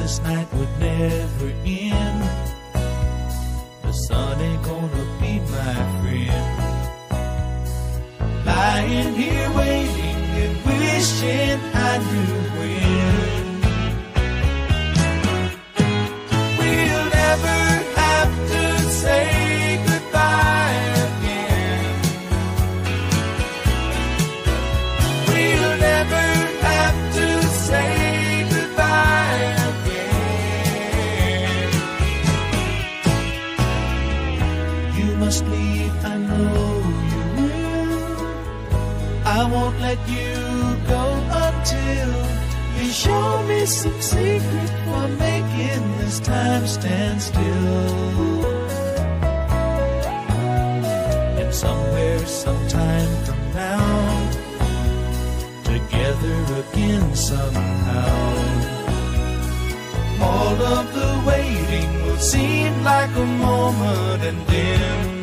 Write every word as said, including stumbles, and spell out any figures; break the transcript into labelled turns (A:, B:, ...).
A: this night would never end. The sun ain't gonna be my friend. Lying here waiting and wishing I knew when. We'll never have to say goodbye again. We'll never have to say goodbye again. You must leave, I know you will. I won't let you go until you show me some secret for making this time stand still. And somewhere, sometime from now, together again somehow, all of the waiting will seem like a moment, and then